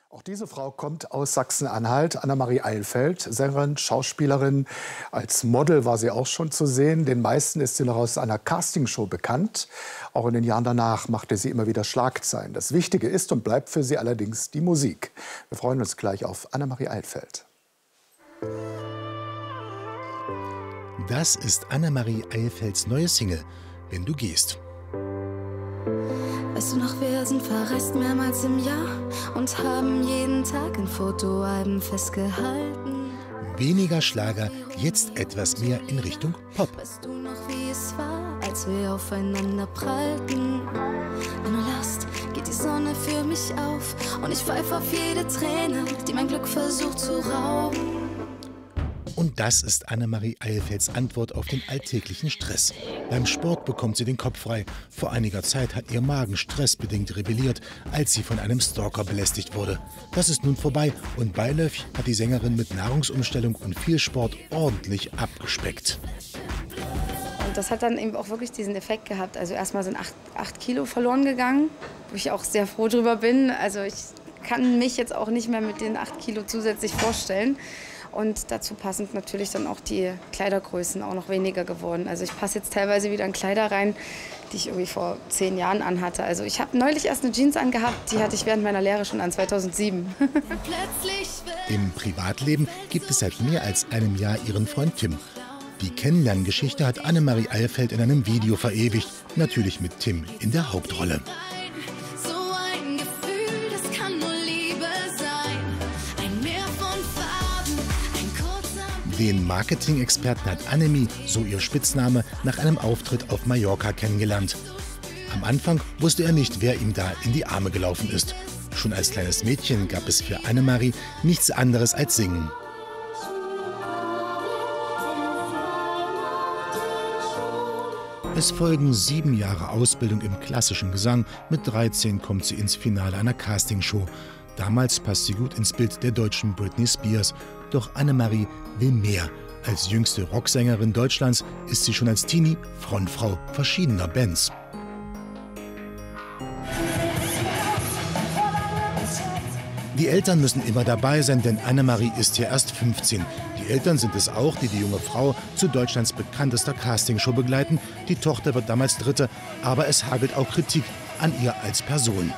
Auch diese Frau kommt aus Sachsen-Anhalt, Annemarie Eilfeld, Sängerin, Schauspielerin. Als Model war sie auch schon zu sehen. Den meisten ist sie noch aus einer Castingshow bekannt. Auch in den Jahren danach machte sie immer wieder Schlagzeilen. Das Wichtige ist und bleibt für sie allerdings die Musik. Wir freuen uns gleich auf Annemarie Eilfeld. Das ist Annemarie Eilfelds neue Single, Wenn du gehst. Weißt du noch, wir sind verreist mehrmals im Jahr und haben jeden Tag in Fotoalben festgehalten. Weniger Schlager, jetzt etwas mehr in Richtung Pop. Weißt du noch, wie es war, als wir aufeinander prallten? Wenn du lachst, geht die Sonne für mich auf und ich pfeife auf jede Träne, die mein Glück versucht zu rauben. Und das ist Annemarie Eilfelds Antwort auf den alltäglichen Stress. Beim Sport bekommt sie den Kopf frei. Vor einiger Zeit hat ihr Magen stressbedingt rebelliert, als sie von einem Stalker belästigt wurde. Das ist nun vorbei und beiläufig hat die Sängerin mit Nahrungsumstellung und viel Sport ordentlich abgespeckt. Und das hat dann eben auch wirklich diesen Effekt gehabt. Also erstmal sind 8 Kilo verloren gegangen, wo ich auch sehr froh drüber bin. Also ich kann mich jetzt auch nicht mehr mit den 8 Kilo zusätzlich vorstellen. Und dazu passend natürlich dann auch die Kleidergrößen auch noch weniger geworden. Also ich passe jetzt teilweise wieder in Kleider rein, die ich irgendwie vor 10 Jahren anhatte. Also ich habe neulich erst eine Jeans angehabt, die hatte ich während meiner Lehre schon an, 2007. Im Privatleben gibt es seit mehr als einem Jahr ihren Freund Tim. Die Kennenlerngeschichte hat Annemarie Eilfeld in einem Video verewigt, natürlich mit Tim in der Hauptrolle. Den Marketing-Experten hat Annemi, so ihr Spitzname, nach einem Auftritt auf Mallorca kennengelernt. Am Anfang wusste er nicht, wer ihm da in die Arme gelaufen ist. Schon als kleines Mädchen gab es für Annemarie nichts anderes als Singen. Es folgen 7 Jahre Ausbildung im klassischen Gesang. Mit 13 kommt sie ins Finale einer Castingshow. Damals passt sie gut ins Bild der deutschen Britney Spears. Doch Annemarie will mehr. Als jüngste Rocksängerin Deutschlands ist sie schon als Teenie Frontfrau verschiedener Bands. Die Eltern müssen immer dabei sein, denn Annemarie ist ja erst 15. Die Eltern sind es auch, die die junge Frau zu Deutschlands bekanntester Castingshow begleiten. Die Tochter wird damals Dritte, aber es hagelt auch Kritik an ihr als Person.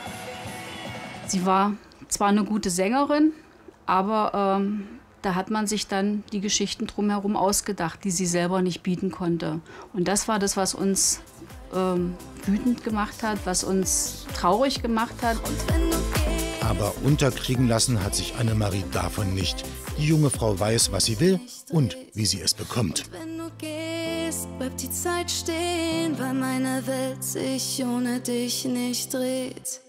Sie war zwar eine gute Sängerin, aber da hat man sich dann die Geschichten drumherum ausgedacht, die sie selber nicht bieten konnte. Und das war das, was uns wütend gemacht hat, was uns traurig gemacht hat. Aber unterkriegen lassen hat sich Annemarie davon nicht. Die junge Frau weiß, was sie will und wie sie es bekommt. Wenn du gehst, bleibt die Zeit stehen, weil meine Welt sich ohne dich nicht dreht.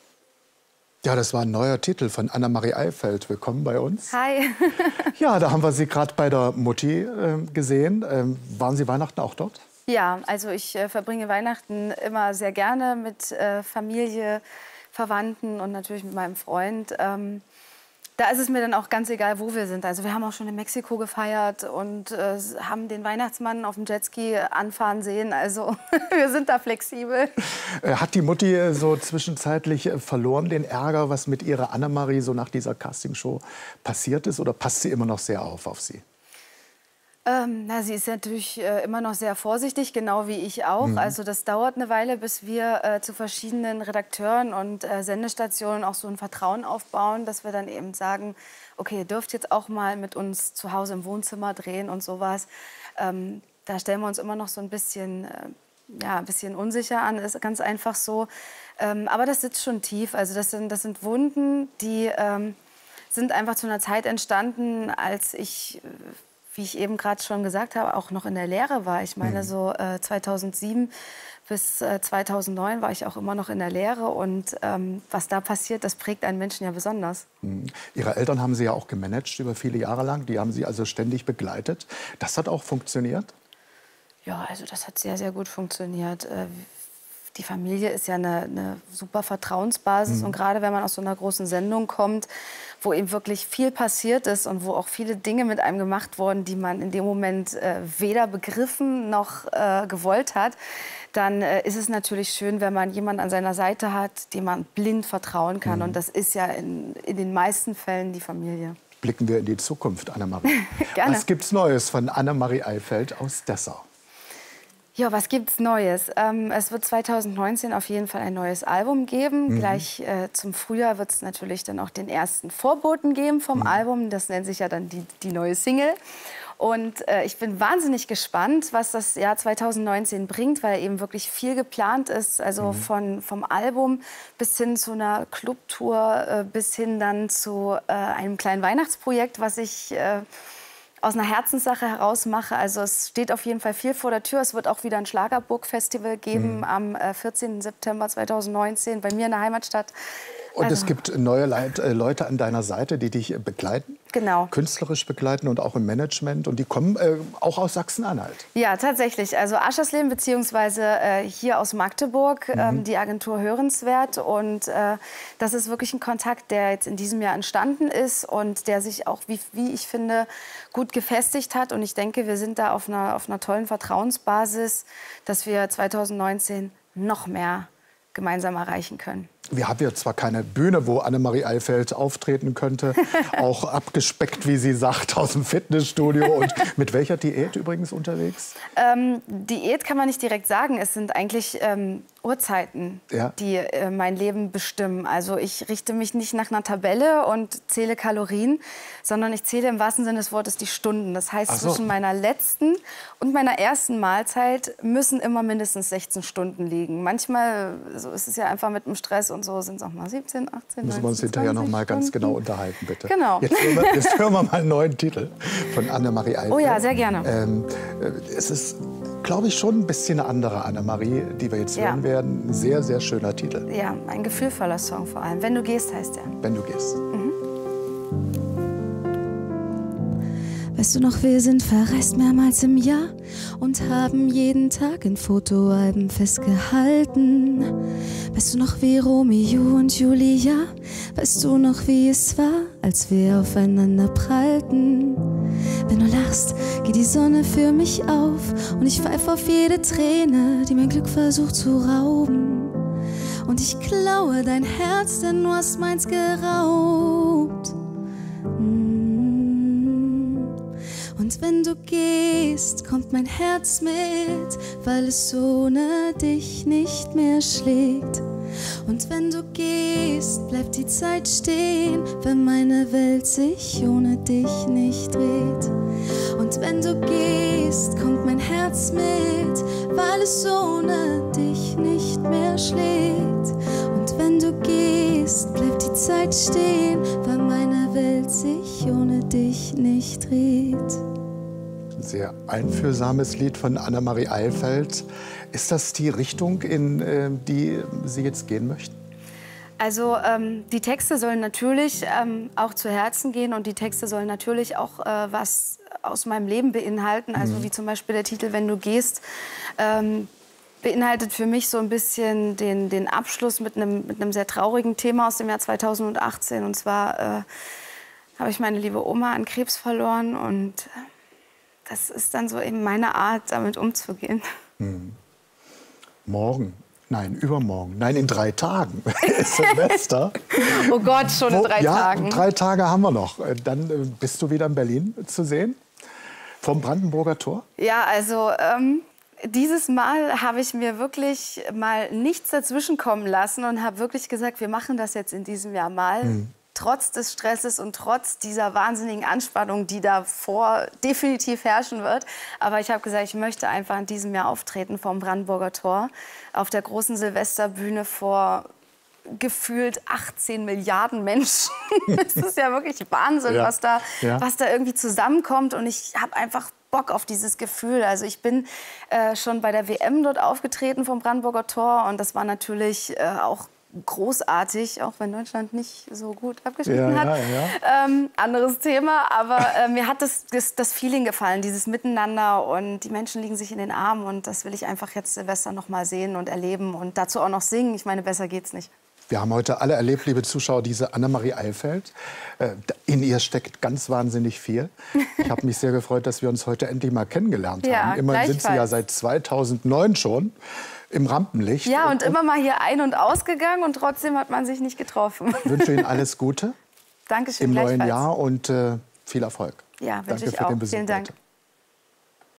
Ja, das war ein neuer Titel von Annemarie Eilfeld. Willkommen bei uns. Hi. Ja, da haben wir Sie gerade bei der Mutti gesehen. Waren Sie Weihnachten auch dort? Ja, also ich verbringe Weihnachten immer sehr gerne mit Familie, Verwandten und natürlich mit meinem Freund. Da ist es mir dann auch ganz egal, wo wir sind. Also wir haben auch schon in Mexiko gefeiert und haben den Weihnachtsmann auf dem Jetski anfahren sehen. Also wir sind da flexibel. Hat die Mutti so zwischenzeitlich verloren, den Ärger, was mit ihrer Annemarie so nach dieser Castingshow passiert ist? Oder passt sie immer noch sehr auf Sie? Sie ist natürlich immer noch sehr vorsichtig, genau wie ich auch. Also das dauert eine Weile, bis wir zu verschiedenen Redakteuren und Sendestationen auch so ein Vertrauen aufbauen, dass wir dann eben sagen, okay, ihr dürft jetzt auch mal mit uns zu Hause im Wohnzimmer drehen und sowas. Da stellen wir uns immer noch so ein bisschen unsicher an, ist ganz einfach so. Aber das sitzt schon tief. Also das sind Wunden, die sind einfach zu einer Zeit entstanden, als ich, wie ich eben gerade schon gesagt habe, auch noch in der Lehre war. Ich meine, so 2007 bis 2009 war ich auch immer noch in der Lehre. Und was da passiert, das prägt einen Menschen ja besonders. Ihre Eltern haben Sie ja auch gemanagt über viele Jahre lang. Die haben Sie also ständig begleitet. Das hat auch funktioniert? Ja, also das hat sehr, sehr gut funktioniert. Die Familie ist ja eine super Vertrauensbasis. Und gerade wenn man aus so einer großen Sendung kommt, wo eben wirklich viel passiert ist und wo auch viele Dinge mit einem gemacht wurden, die man in dem Moment weder begriffen noch gewollt hat, dann ist es natürlich schön, wenn man jemanden an seiner Seite hat, dem man blind vertrauen kann. Und das ist ja in den meisten Fällen die Familie. Blicken wir in die Zukunft, Annemarie. Gerne. Was gibt's Neues von Annemarie Eilfeld aus Dessau? Ja, was gibt's Neues? Es wird 2019 auf jeden Fall ein neues Album geben. Gleich zum Frühjahr wird es natürlich dann auch den ersten Vorboten geben vom Album. Das nennt sich ja dann die neue Single. Und ich bin wahnsinnig gespannt, was das Jahr 2019 bringt, weil eben wirklich viel geplant ist. Also vom Album bis hin zu einer Clubtour, bis hin dann zu einem kleinen Weihnachtsprojekt, was ich aus einer Herzenssache heraus mache. Also es steht auf jeden Fall viel vor der Tür. Es wird auch wieder ein Schlagerburg-Festival geben am 14. September 2019 bei mir in der Heimatstadt. Und es gibt neue Leute an deiner Seite, die dich begleiten? Genau. Künstlerisch begleiten und auch im Management. Und die kommen auch aus Sachsen-Anhalt. Ja, tatsächlich. Also Aschersleben beziehungsweise hier aus Magdeburg, die Agentur Hörenswert. Und das ist wirklich ein Kontakt, der jetzt in diesem Jahr entstanden ist und der sich auch, wie ich finde, gut gefestigt hat. Und ich denke, wir sind da auf einer tollen Vertrauensbasis, dass wir 2019 noch mehr gemeinsam erreichen können. Wir haben ja zwar keine Bühne, wo Annemarie Eilfeld auftreten könnte, auch abgespeckt, wie sie sagt, aus dem Fitnessstudio. Und mit welcher Diät übrigens unterwegs? Diät kann man nicht direkt sagen. Es sind eigentlich Uhrzeiten, die mein Leben bestimmen. Also ich richte mich nicht nach einer Tabelle und zähle Kalorien, sondern ich zähle im wahrsten Sinne des Wortes die Stunden. Das heißt, zwischen meiner letzten und meiner ersten Mahlzeit müssen immer mindestens 16 Stunden liegen. Manchmal, so ist es ja einfach mit dem Stress und so, sind es auch mal 17, 18, Müssen wir uns hinterher noch mal ganz genau unterhalten, bitte. Genau. Jetzt hören wir mal einen neuen Titel von Annemarie Eilfeld. Oh ja, sehr gerne. Es ist, glaube ich, schon ein bisschen eine andere Annemarie, die wir jetzt hören werden. Ein sehr, sehr schöner Titel. Ja, ein gefühlvoller Song vor allem. Wenn du gehst, heißt er. Wenn du gehst. Weißt du noch, wir sind verreist mehrmals im Jahr und haben jeden Tag in Fotoalben festgehalten. Weißt du noch, wie Romeo und Julia? Weißt du noch, wie es war, als wir aufeinander prallten? Wenn du lachst, geht die Sonne für mich auf und ich pfeife auf jede Träne, die mein Glück versucht zu rauben. Und ich klaue dein Herz, denn du hast meins geraubt. Und wenn du gehst, kommt mein Herz mit, weil es ohne dich nicht mehr schlägt. Und wenn du gehst, bleibt die Zeit stehen, wenn meine Welt sich ohne dich nicht dreht. Und wenn du gehst, kommt mein Herz mit, weil es ohne dich nicht mehr schlägt. Und wenn du gehst, bleibt die Zeit stehen, weil meine Welt sich ohne dich nicht dreht. Ein sehr einfühlsames Lied von Annemarie Eilfeld. Ist das die Richtung, in die Sie jetzt gehen möchten? Also die Texte sollen natürlich auch zu Herzen gehen und die Texte sollen natürlich auch was aus meinem Leben beinhalten. Also wie zum Beispiel der Titel Wenn du gehst, beinhaltet für mich so ein bisschen den Abschluss mit einem sehr traurigen Thema aus dem Jahr 2018. Und zwar habe ich meine liebe Oma an Krebs verloren und das ist dann so eben meine Art, damit umzugehen. Morgen. Nein, übermorgen. Nein, in 3 Tagen ist Silvester. Oh Gott, schon in 3 Tagen. Ja, 3 Tage haben wir noch. Dann bist du wieder in Berlin zu sehen, vom Brandenburger Tor. Ja, also dieses Mal habe ich mir wirklich mal nichts dazwischen kommen lassen und habe wirklich gesagt, wir machen das jetzt in diesem Jahr mal. Trotz des Stresses und trotz dieser wahnsinnigen Anspannung, die davor definitiv herrschen wird. Aber ich habe gesagt, ich möchte einfach in diesem Jahr auftreten vom Brandenburger Tor auf der großen Silvesterbühne vor gefühlt 18 Milliarden Menschen. Das ist ja wirklich Wahnsinn, was da irgendwie zusammenkommt. Und ich habe einfach Bock auf dieses Gefühl. Also ich bin schon bei der WM dort aufgetreten vom Brandenburger Tor und das war natürlich auch großartig, auch wenn Deutschland nicht so gut abgeschnitten hat. Anderes Thema, aber mir hat das Feeling gefallen, dieses Miteinander und die Menschen liegen sich in den Armen und das will ich einfach jetzt Silvester noch mal sehen und erleben und dazu auch noch singen. Ich meine, besser geht's nicht. Wir haben heute alle erlebt, liebe Zuschauer, diese Annemarie Eilfeld. In ihr steckt ganz wahnsinnig viel. Ich habe mich sehr gefreut, dass wir uns heute endlich mal kennengelernt haben. Immerhin sind Sie ja seit 2009 schon im Rampenlicht. Ja, und immer mal hier ein- und ausgegangen und trotzdem hat man sich nicht getroffen. Ich wünsche Ihnen alles Gute Dankeschön, im neuen Jahr und viel Erfolg. Ja, wünsche Danke ich für auch. den Besuch Vielen Dank. heute.